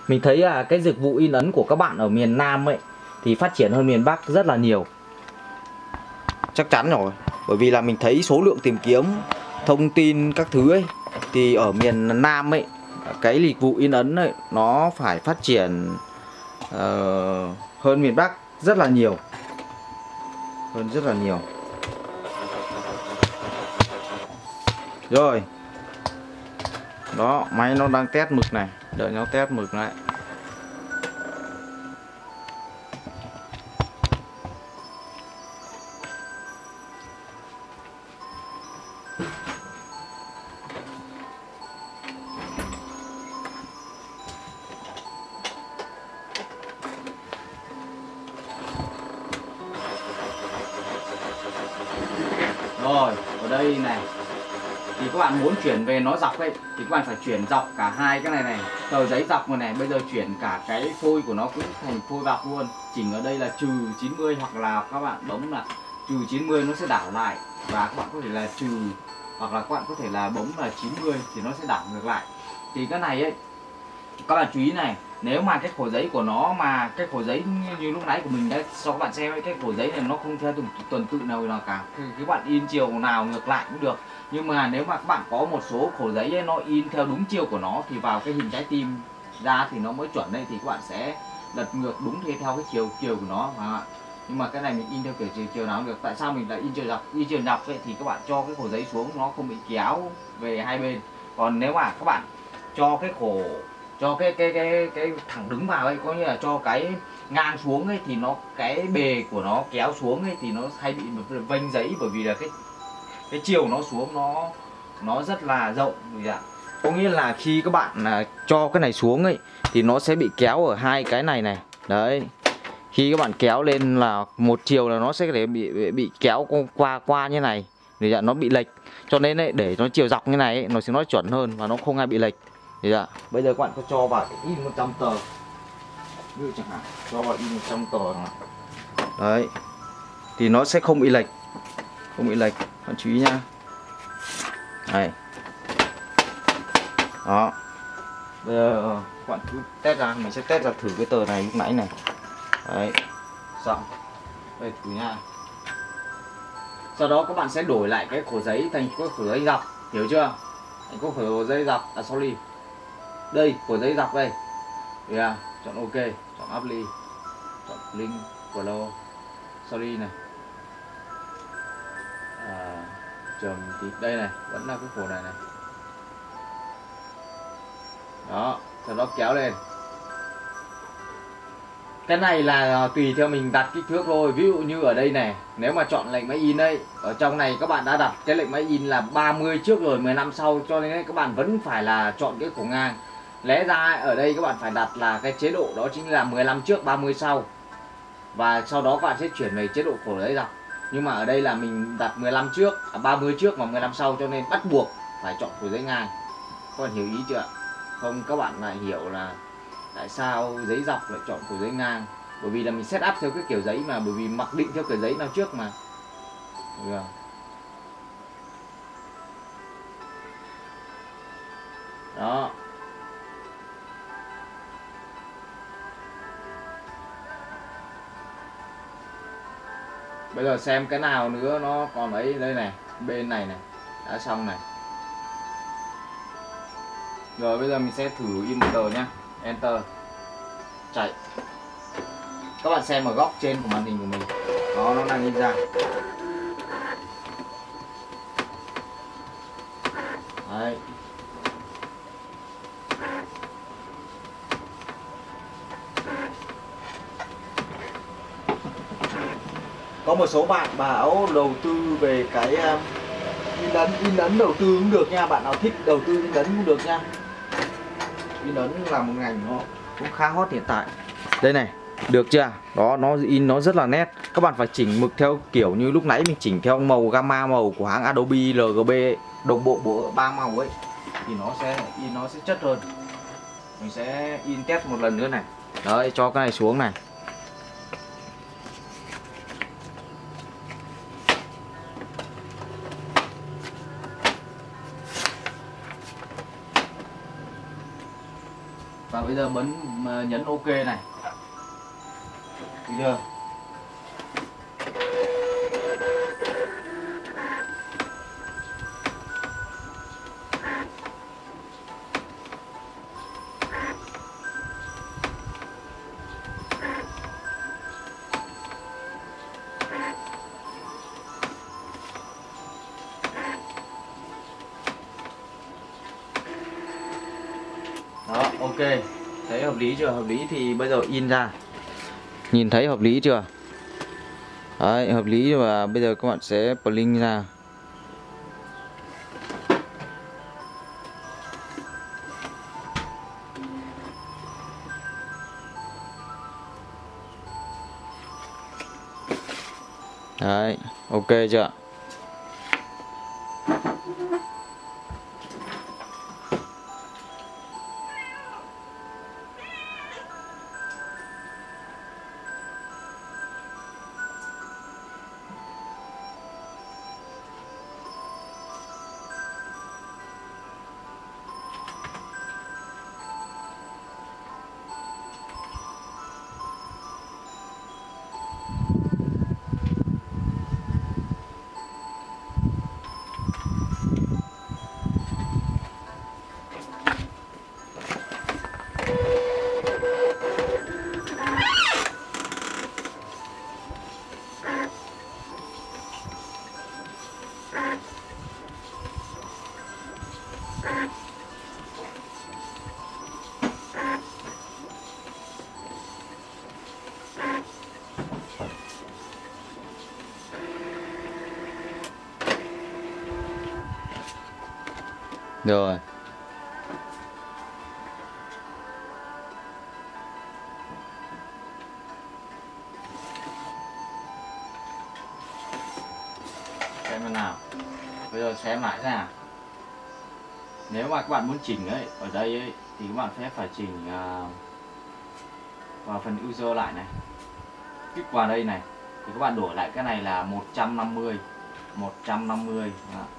Mình thấy cái dịch vụ in ấn của các bạn ở miền Nam ấy thì phát triển hơn miền Bắc rất là nhiều. Chắc chắn rồi, bởi vì là mình thấy số lượng tìm kiếm thông tin các thứ ấy thì ở miền Nam ấy cái dịch vụ in ấn ấy nó phải phát triển hơn miền Bắc rất là nhiều. Hơn rất là nhiều. Rồi. Đó, máy nó đang test mực này, đợi nó test mực lại. Rồi, ở đây này thì các bạn muốn chuyển về nó dọc ấy thì các bạn phải chuyển dọc cả hai cái này tờ giấy dọc này, bây giờ chuyển cả cái phôi của nó cũng thành phôi dọc luôn. Chỉnh ở đây là trừ 90 hoặc là các bạn bấm là trừ 90 nó sẽ đảo lại, và các bạn có thể là trừ hoặc là các bạn có thể là bấm là 90 thì nó sẽ đảo ngược lại. Thì cái này ấy các bạn chú ý này, nếu mà cái khổ giấy của nó mà cái khổ giấy như lúc nãy của mình đấy, cho các bạn xem ấy, cái khổ giấy này nó không theo tuần tự nào cả, các bạn in chiều nào ngược lại cũng được. Nhưng mà nếu mà các bạn có một số khổ giấy ấy, nó in theo đúng chiều của nó thì vào cái hình trái tim ra thì nó mới chuẩn đây, thì các bạn sẽ lật ngược đúng theo cái chiều của nó mà. Nhưng mà cái này mình in theo kiểu chiều nào cũng được. Tại sao mình lại in chiều dọc ấy, thì các bạn cho cái khổ giấy xuống nó không bị kéo về hai bên. Còn nếu mà các bạn cho cái khổ cái thẳng đứng vào ấy, có nghĩa là cho cái ngang xuống ấy thì nó cái bề của nó kéo xuống ấy thì nó hay bị vênh giấy, bởi vì là cái chiều nó xuống nó rất là rộng. Có nghĩa là khi các bạn cho cái này xuống ấy thì nó sẽ bị kéo ở hai cái này đấy. Khi các bạn kéo lên là một chiều là nó sẽ để bị kéo qua như này, để nó bị lệch. Cho nên ấy, để nó chiều dọc như này ấy, nó sẽ nói chuẩn hơn và nó không ai bị lệch. Bây giờ các bạn có cho vào in 100 tờ, như chẳng hạn cho vào in 100 tờ đấy thì nó sẽ không bị lệch, bạn chú ý nha. Này đó, bây giờ các bạn cứ test ra, mình sẽ test ra thử cái tờ này lúc nãy này đấy, xong đây thử nha. Sau đó các bạn sẽ đổi lại cái khổ giấy thành cái khổ giấy dọc, hiểu chưa? Thành cái khổ giấy dọc, sorry, đây khổ giấy dọc đây, chọn OK, chọn apply, chọn link flow, sorry này, chấm thì đây này vẫn là cái khổ này đó. Sau đó kéo lên. Cái này là tùy theo mình đặt kích thước thôi. Ví dụ như ở đây này, nếu mà chọn lệnh máy in đây, ở trong này các bạn đã đặt cái lệnh máy in là 30 trước rồi 15 sau, cho nên các bạn vẫn phải là chọn cái khổ ngang. Lẽ ra ở đây các bạn phải đặt là cái chế độ đó chính là 15 trước 30 sau, và sau đó các bạn sẽ chuyển về chế độ khổ giấy dọc. Nhưng mà ở đây là mình đặt 15 trước, 30 trước và 15 sau, cho nên bắt buộc phải chọn khổ giấy ngang. Các bạn hiểu ý chưa? Không các bạn lại hiểu là tại sao giấy dọc lại chọn khổ giấy ngang, bởi vì là mình set up theo cái kiểu giấy mà, bởi vì mặc định theo kiểu giấy nào trước mà. Được. Đó. Bây giờ xem cái nào nữa nó còn ấy, đây này, bên này này, đã xong này. Rồi bây giờ mình sẽ thử in một tờ nhá. Enter. Chạy. Các bạn xem ở góc trên của màn hình của mình. Đó, nó đang in ra. Đấy. Có một số bạn bảo đầu tư về cái in ấn đầu tư cũng được nha. Bạn nào thích đầu tư in ấn cũng được nha. In ấn là một ngành nó cũng khá hot hiện tại. Đây này, được chưa? Đó, nó in nó rất là nét. Các bạn phải chỉnh mực theo kiểu như lúc nãy mình chỉnh theo màu gamma màu của hãng Adobe RGB đồng bộ 3 màu ấy, thì nó sẽ in nó sẽ chất hơn. Mình sẽ in test một lần nữa này. Đấy, cho cái này xuống này. Và bây giờ nhấn OK này. Được chưa? Đó, OK. Thấy hợp lý chưa? Hợp lý thì bây giờ in ra. Nhìn thấy hợp lý chưa? Đấy, hợp lý và bây giờ các bạn sẽ print ra. Đấy, OK chưa? Rồi. Xem nào. Bây giờ xem lại ra. Nếu mà các bạn muốn chỉnh ấy, ở đây ấy, thì các bạn sẽ phải chỉnh vào phần user lại này. Kích vào đây này thì các bạn đổi lại cái này là 150. 150.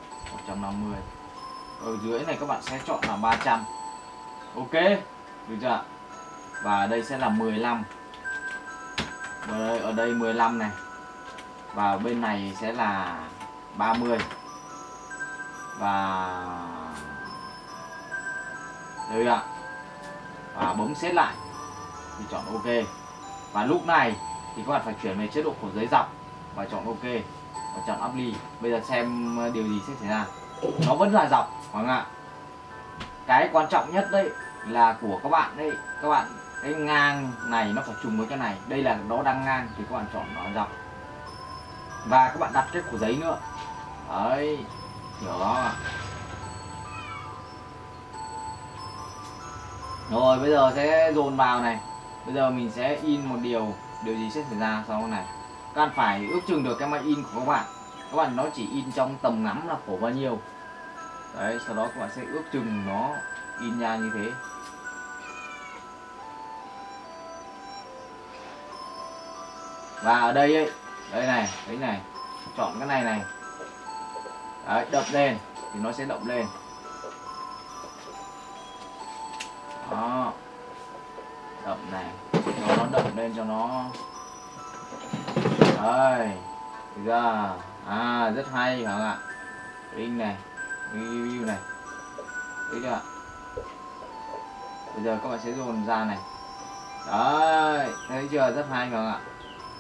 Ở dưới này các bạn sẽ chọn là 300. OK, được chưa? Và ở đây sẽ là 15. Ở đây 15 này. Và bên này sẽ là 30. Và đây ạ. Và bấm set lại thì chọn OK. Và lúc này thì các bạn phải chuyển về chế độ của giấy dọc và chọn OK và chọn apply. Bây giờ xem điều gì sẽ xảy ra. Nó vẫn là dọc, phải không ạ? Cái quan trọng nhất đấy là của các bạn đấy, các bạn cái ngang này nó phải trùng với cái này. Đây là nó đang ngang thì các bạn chọn nó dọc. Và các bạn đặt cái của giấy nữa. Đấy, hiểu không ạ? Rồi bây giờ sẽ dồn vào này. Bây giờ mình sẽ in một điều gì sẽ xảy ra sau này. Các bạn phải ước chừng được cái máy in của các bạn. Các bạn nó chỉ in trong tầm ngắm là khổ bao nhiêu. Đấy, sau đó các bạn sẽ ước chừng nó in ra như thế. Và ở đây ấy, đây này, đấy này, chọn cái này này. Đấy, đập lên thì nó sẽ động lên. Đó. Đậm này, cho nó đậm lên cho nó. Đây, thực ra rất hay phải không ạ? Link này, review này, thấy chưa ạ? Bây giờ các bạn sẽ dồn ra này. Đấy, thấy chưa? Rất hay phải không ạ?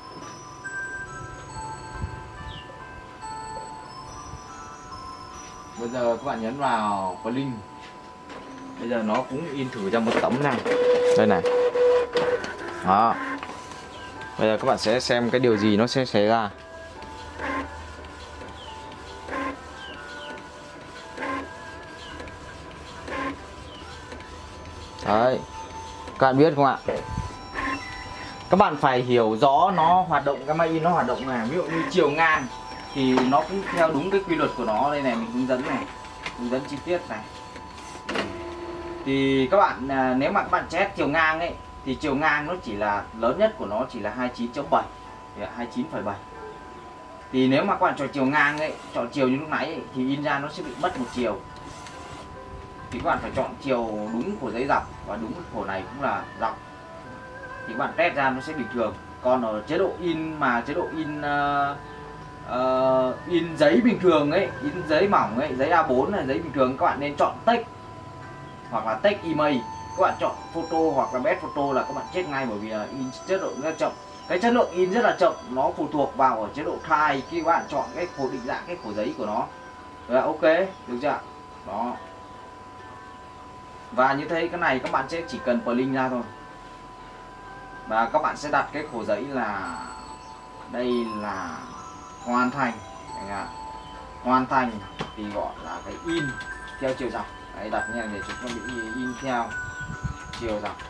Bây giờ các bạn nhấn vào link. Bây giờ nó cũng in thử ra một tấm này. Đây này. Đó. Bây giờ các bạn sẽ xem cái điều gì nó sẽ xảy ra. Đấy. Các bạn biết không ạ? Các bạn phải hiểu rõ nó hoạt động, cái máy in nó hoạt động này. Ví dụ như chiều ngang thì nó cũng theo đúng cái quy luật của nó. Đây này, mình hướng dẫn này, hướng dẫn chi tiết này. Thì các bạn nếu mà các bạn chét chiều ngang ấy thì chiều ngang nó chỉ là lớn nhất của nó chỉ là 29.7, 29,7. Thì nếu mà các bạn chọn chiều ngang ấy, chọn chiều như lúc nãy ấy, thì in ra nó sẽ bị mất một chiều. thì các bạn phải chọn chiều đúng của giấy dọc, và đúng của này cũng là dọc thì các bạn test ra nó sẽ bình thường. Còn ở chế độ in mà chế độ in giấy bình thường ấy, in giấy mỏng ấy, giấy A4 là giấy bình thường, các bạn nên chọn text hoặc là text email. Các bạn chọn photo hoặc là best photo là các bạn chết ngay, bởi vì là in chất lượng rất chậm. Cái chất lượng in rất là chậm, nó phụ thuộc vào ở chế độ khai khi các bạn chọn cái khổ định dạng, cái khổ giấy của nó. Rồi, ok, được chưa? Đó. Và như thế cái này các bạn sẽ chỉ cần print ra thôi. Và các bạn sẽ đặt cái khổ giấy là đây là hoàn thành. Hoàn thành thì gọi là cái in theo chiều dọc. Đấy, đặt như này để chúng nó bị in theo chiều dọc.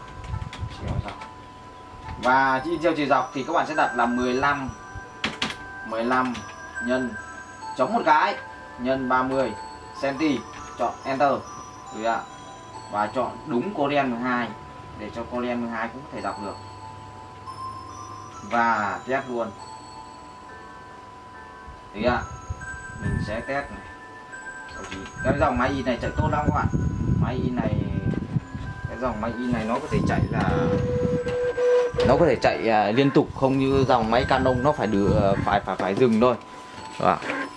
Và in theo chiều dọc thì các bạn sẽ đặt là 15 nhân chống một cái nhân 30 cm, chọn enter. Được chưa? Và chọn đúng Korean 12 để cho Korean 12 cũng có thể đọc được. Và test luôn. Được chưa? Mình sẽ test này. Cái dòng máy in này chạy tốt lắm các bạn. Máy in này, cái dòng máy in này nó có thể chạy là liên tục, không như dòng máy Canon nó phải dừng thôi. Đó.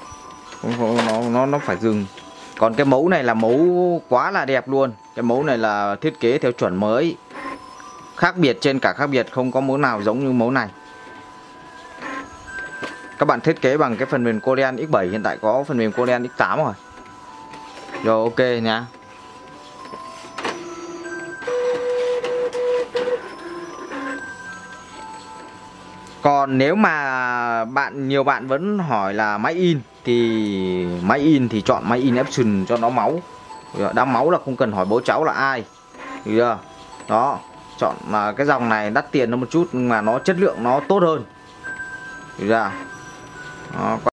Nó phải dừng. Còn cái mẫu này là mẫu quá là đẹp luôn. Cái mẫu này là thiết kế theo chuẩn mới, khác biệt trên cả khác biệt, không có mẫu nào giống như mẫu này. Các bạn thiết kế bằng cái phần mềm Korean X7, hiện tại có phần mềm Korean X8 rồi. Rồi, ok nhá. Còn nếu mà nhiều bạn vẫn hỏi là máy in thì chọn máy in Epson cho nó máu. Đã máu là không cần hỏi bố cháu là ai. Được chưa? Đó, chọn mà cái dòng này đắt tiền hơn một chút nhưng mà nó chất lượng nó tốt hơn. Được chưa? Đó.